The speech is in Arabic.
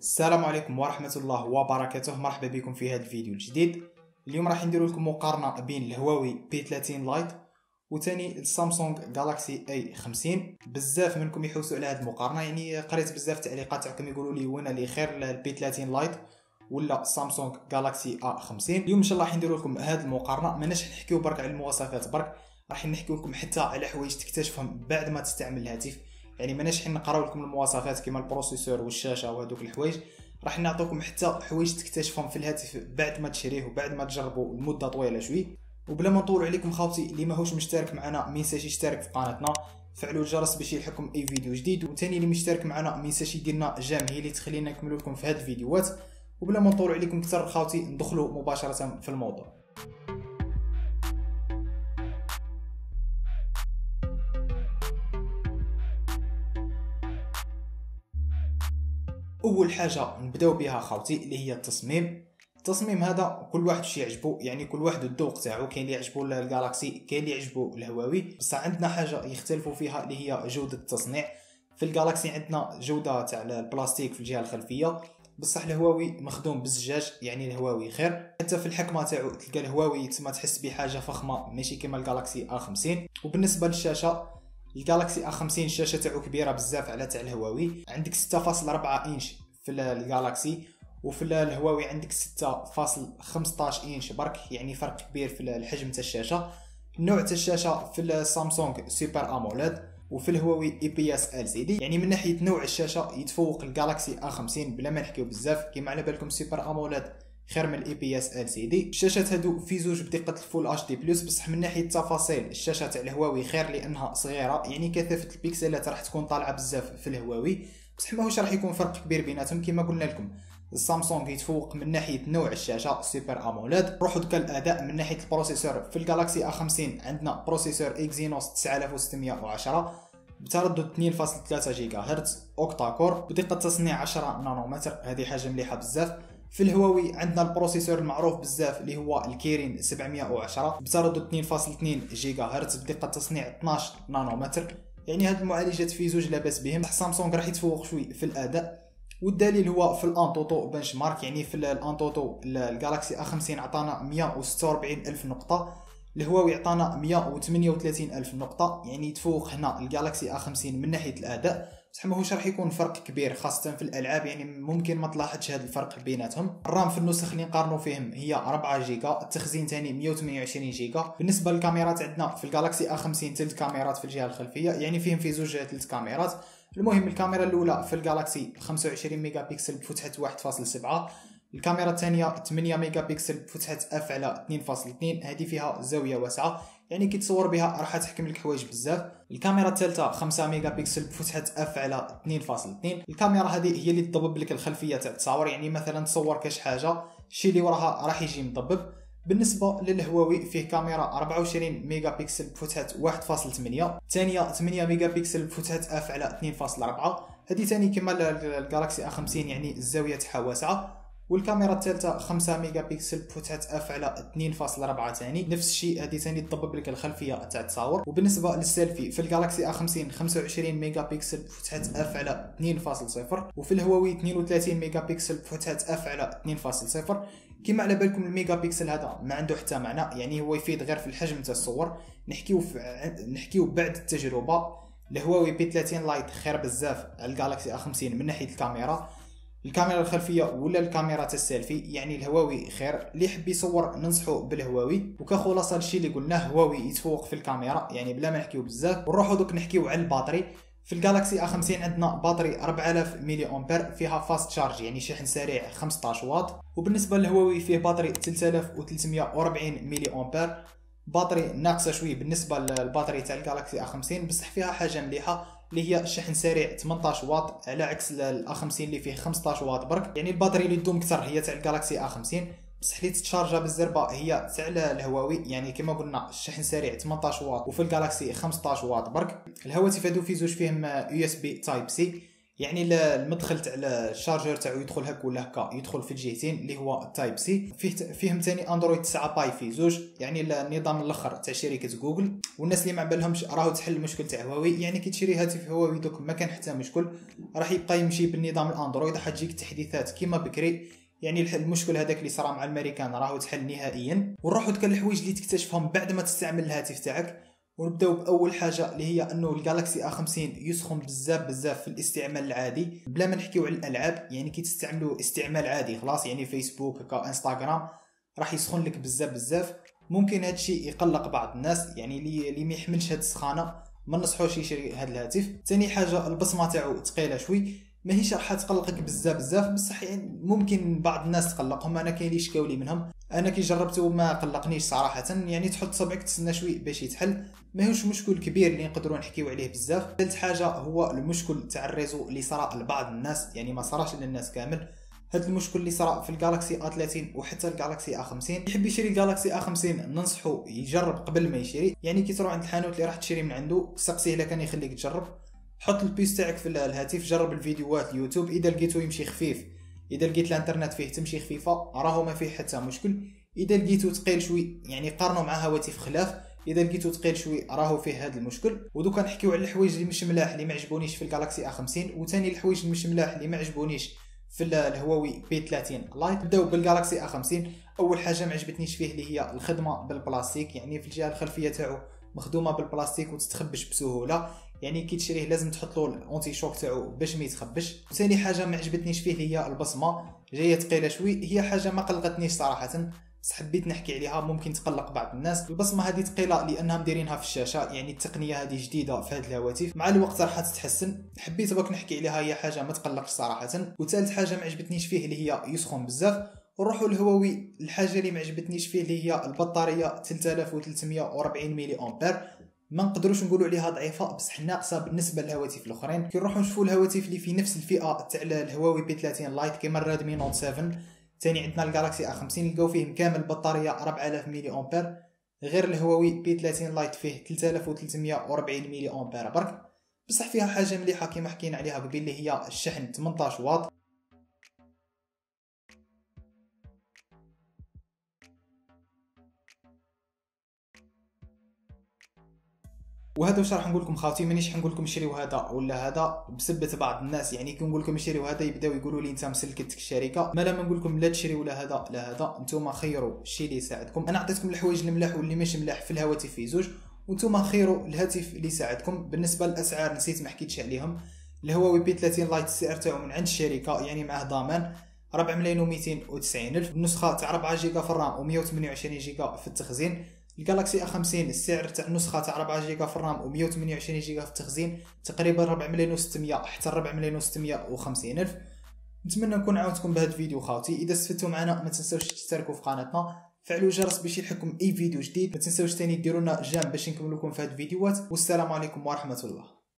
السلام عليكم ورحمة الله وبركاته. مرحبا بكم في هذا الفيديو الجديد. اليوم راح نديرو لكم مقارنة بين الهواوي P30 لايت وثاني السامسونج جالاكسي A50. بزاف منكم يحوسوا على هذه المقارنة، يعني قريت بزاف تعليقات تاعكم يقولوا لي وين اللي خير P30 لايت ولا سامسونج جالاكسي A50. اليوم ان شاء الله راح نديرو لكم هذه المقارنة. ماناش نحكيو برك على المواصفات برك، راح نحكيو لكم حتى على حوايج تكتشفهم بعد ما تستعمل الهاتف. يعني ماناش حين نقراو لكم المواصفات كيما البروسيسور والشاشه وهذوك الحوايج، راح نعطيكم حتى حوايج تكتشفهم في الهاتف بعد ما تشريه وبعد ما تجربوا لمده طويله شوي. وبلا ما نطول عليكم خوتي، اللي ماهوش مشترك معنا ما ينساش يشترك في قناتنا، فعلوا الجرس باش يلحقكم اي فيديو جديد، وثاني اللي مشترك معنا ما ينساش يدير لنا جيم هي اللي تخلينا نكملوا لكم في هذه الفيديوهات. وبلا ما نطول عليكم اكثر خوتي، ندخلوا مباشره في الموضوع. اول حاجه نبداو بها خوتي اللي هي التصميم هذا كل واحد شي يعجبو، يعني كل واحد الذوق تاعو. كاين اللي يعجبو الجالاكسي، كاين اللي يعجبو الهواوي، بصح عندنا حاجه يختلفوا فيها اللي هي جوده التصنيع. في الجالاكسي عندنا جوده تاع البلاستيك في الجهه الخلفيه، بصح الهواوي مخدوم بالزجاج، يعني الهواوي خير. حتى في الحكمه تاعو تلقى الهواوي تما تحس بحاجه فخمه ماشي كيما الجالاكسي A50. وبالنسبه للشاشه، الجالاكسي A50 الشاشه تاعو كبيره بزاف على تاع الهواوي، عندك 6.4 انش في الجالاكسي، وفي الهواوي عندك 6.15 انش برك، يعني فرق كبير في الحجم تاع الشاشه. نوع تاع الشاشه في السامسونج سوبر اموليد، وفي الهواوي IPS LCD. يعني من ناحيه نوع الشاشه يتفوق الجالاكسي A50 بلا ما نحكيو بزاف. كيما على بالكم سوبر اموليد خير من IPS LCD. الشاشات هادو في زوج بدقه الفول اتش دي بلس، بصح من ناحيه التفاصيل الشاشه تاع الهواوي خير لانها صغيره، يعني كثافه البيكسلات راح تكون طالعه بزاف في الهواوي، بصح ماهوش راح يكون فرق كبير بيناتهم. كما قلنا لكم السامسونج يتفوق من ناحيه نوع الشاشه سوبر اموليد. نروحوا دوكا الاداء من ناحيه البروسيسور. في الجالاكسي A50 عندنا بروسيسور اكزينوس 9610 بتردد 2.3 جيجا هرتز اوكتا كور بدقه تصنيع 10 نانومتر، هذه حاجه مليحه بزاف. في الهواوي عندنا البروسيسور المعروف بزاف اللي هو الكيرين 710 بتردد 2.2 جيجا هرتز بدقه تصنيع 12 نانومتر، يعني هاد المعالجات في زوج لاباس بهم. سامسونج راح يتفوق شوي في الاداء، والدليل هو في الانتوتو بنش مارك. يعني في الانتوتو الجالاكسي A50 عطانا 146 الف نقطه، الهواوي عطانا 138 الف نقطه، يعني يتفوق هنا الجالاكسي A50 من ناحيه الاداء، بصح ماهوش راح يكون فرق كبير خاصه في الالعاب، يعني ممكن ما تلاحظش هذا الفرق بيناتهم. الرام في النسخ اللي نقارنوا فيهم هي 4 جيجا، التخزين ثاني 128 جيجا. بالنسبه للكاميرات عندنا في الجالاكسي A50 ثلاث كاميرات في الجهه الخلفيه، يعني فيهم في زوج ثلاث كاميرات. المهم الكاميرا الاولى في الجالاكسي 25 ميجا بكسل بفتحه 1.7، الكاميرا الثانيه 8 ميجا بكسل بفتحه اف على 2.2، هذه فيها زاويه واسعه، يعني كي تصور بها راح تحكم لك حوايج بزاف. الكاميرا الثالثه 5 ميجا بكسل بفتحه اف على 2.2، الكاميرا هذه هي اللي تضبب لك الخلفيه تاع التصاور، يعني مثلا تصور كاش حاجه الشيء اللي وراها راح يجي مضبب. بالنسبه للهواوي فيه كاميرا 24 ميجا بكسل بفتحه 1.8، ثانيه 8 ميجا بكسل بفتحه اف على 2.4، هذه ثاني كما الجالاكسي A50 يعني الزاويه تاعها واسعه. والكاميرا الثالثه 5 ميجا بكسل بفتحه اف على 2.4 ثاني، نفس الشيء هذه ثاني تضبب لك الخلفيه تاع التصاور. وبالنسبه للسيلفي في الجالاكسي A50 25 ميجا بكسل بفتحه اف على 2.0، وفي الهواوي 32 ميجا بكسل بفتحه اف على 2.0. كما على بالكم الميجا بكسل هذا ما عنده حتى معنى، يعني هو يفيد غير في الحجم تاع الصور. نحكيو بعد التجربه. الهواوي P30 لايت خير بزاف على الجالاكسي A50 من ناحيه الكاميرا الخلفيه ولا الكاميرا تاع السيلفي، يعني الهواوي خير. اللي يحب يصور ننصحو بالهواوي. وكخلاصه الشيء اللي قلناه هواوي يتفوق في الكاميرا، يعني بلا ما نحكيو بزاف. ونروحو دوك نحكيو على البطاري. في الجالاكسي A50 عندنا بطاري 4000 ملي امبير فيها فاست شارج، يعني شحن سريع 15 واط. وبالنسبه للهواوي فيه بطاري 3340 ملي امبير، بطاري ناقصه شوي بالنسبه للبطاري تاع الجالاكسي A50، بصح فيها حاجه مليحه اللي هي شحن سريع 18 واط على عكس A50 اللي فيه 15 واط برك. يعني البطاريه اللي تدوم اكثر هي تاع الجالاكسي A50، بصح اللي تتشارجا بالزربه هي تاع الهواوي. يعني كما قلنا الشحن سريع 18 واط وفي الجالاكسي 15 واط برك. الهواتف هادو في زوج فيهم USB Type C، يعني المدخل تاع الشارجر تاعو يدخل هكا ولا هكا، يدخل في الجهتين اللي هو التايب سي. فيهم ثاني اندرويد 9 باي في زوج، يعني النظام الاخر تاع شركه جوجل. والناس اللي ما بالهمش راهو تحل المشكل تاع هواوي، يعني كي تشري هاتف هواوي دوك ما كان حتى مشكل، راح يبقى يمشي بالنظام الاندرويد، راح تجيك تحديثات كيما بكري. يعني المشكل هذاك اللي صرا مع الامريكان راهو تحل نهائيا. ونروحوا لك الحوايج اللي تكتشفهم بعد ما تستعمل الهاتف تاعك. ونبداو باول حاجه اللي هي انه الجالكسي A50 يسخن بزاف في الاستعمال العادي، بلا ما نحكيو على الالعاب. يعني كي تستعملوا استعمال عادي خلاص، يعني فيسبوك هكا انستغرام، راح يسخن لك بزاف. ممكن هذا الشيء يقلق بعض الناس، يعني اللي ما يحملش هذه السخانه ما نصحوش يشري هذا الهاتف. ثاني حاجه البصمه تاعو ثقيله شوي، ماهيش راح تقلقك بزاف بصح يعني ممكن بعض الناس تقلقهم. انا كاين اللي شكاو لي منهم، انا كي جربته ما قلقنيش صراحه. يعني تحط صبعك تسنى شوي باش يتحل، ماهوش مشكل كبير اللي نقدروا نحكيو عليه بزاف. ثالث حاجه هو المشكل تاع الريزو اللي صرا لبعض الناس، يعني ما صراش للناس كامل. هذا المشكل اللي صرا في الجالكسي A30 وحتى الجالكسي A50. يحب يشري الجالكسي A50 ننصحه يجرب قبل ما يشري. يعني كي تروح عند الحانوت اللي راح تشري من عنده، سقسيه الا كان يخليك تجرب، حط البيس تاعك في الهاتف، جرب الفيديوهات اليوتيوب. اذا لقيتو يمشي خفيف، اذا لقيت الانترنت فيه تمشي خفيفه، راهو ما فيه حتى مشكل. اذا لقيتو ثقيل شوي، يعني قارنوا مع هواتف خلاف، اذا لقيتو ثقيل شوي راهو فيه هذا المشكل. ودوكا نحكيو على الحوايج اللي مش ملاح اللي ما عجبونيش في الجالكسي A50، وثاني الحوايج اللي مش ملاح اللي ما عجبونيش في الهواوي P30 لايت. نبداو بالجالكسي A50. اول حاجه ما عجبتنيش فيه اللي هي الخدمه بالبلاستيك، يعني في الجهه الخلفيه تاعو مخدومه بالبلاستيك وتتخبش بسهوله. يعني كي تشريه لازم تحط له الاونتي شوك تاعو باش ما يتخبش. ثاني حاجه ما عجبتنيش فيه هي البصمه، جايه ثقيله شوي. هي حاجه ما قلقتنيش صراحه، بس حبيت نحكي عليها، ممكن تقلق بعض الناس. البصمه هذه ثقيله لانها مديرينها في الشاشه، يعني التقنيه هذه جديده في هذه الهواتف، مع الوقت راح تتحسن. حبيت برك نحكي عليها، هي حاجه ما تقلقش صراحه. وثالث حاجه ما عجبتنيش فيه اللي هي يسخن بزاف. ونروحوا للهواوي، الحاجه اللي ما عجبتنيش فيه اللي هي البطاريه 3340 ملي امبير. ما نقدروش نقولوا عليها ضعيفه، بصح ناقصه بالنسبه للهواتف الاخرين. كي نروحوا نشوفوا الهواتف اللي في نفس الفئه تاع الهواوي P30 لايت كيما الريدمي نوت 7، ثاني عندنا الجالكسي A50 نلقاو فيه كامل بطاريه 4000 ملي امبير، غير الهواوي P30 لايت فيه 3340 ملي امبير برك. بصح فيها حاجه مليحه كيما حكينا عليها قبل اللي هي الشحن 18 واط. وهذا واش راح نقول لكم خاوتي، مانيش نقول لكم شريو هذا ولا هذا بسبه بعض الناس. يعني كي نقول لكم شريو هذا يبداو يقولوا لي انت مسلكتك الشركه. ما لما نقول لكم لا تشريو لا هذا لا هذا، نتوما خيروا الشيء اللي يساعدكم. انا عطيتكم الحوايج الملاح واللي ماشي ملاح في الهواتف في زوج، وانتوما خيروا الهاتف اللي يساعدكم. بالنسبه للاسعار نسيت ما حكيتش عليهم. الهواوي P30 لايت السعر تاعو من عند الشركه، يعني معاه ضمان 4,290,000. النسخه تاع 4 جيجا في الرام و128 جيجا في التخزين. الجالكسي A50 السعر تاع النسخه تاع 4 جيجا في الرام و128 جيجا في التخزين تقريبا 4,600,000 حتى 4,650,000. نتمنى نكون عاونتكم بهذا الفيديو خاوتي. اذا استفدتوا معنا ما تنساوش تشتركوا في قناتنا، فعلوا الجرس باش يلحقكم اي فيديو جديد. ما تنساوش ثاني ديروا لنا جيم باش نكمل لكم في هذه الفيديوهات. والسلام عليكم ورحمه الله.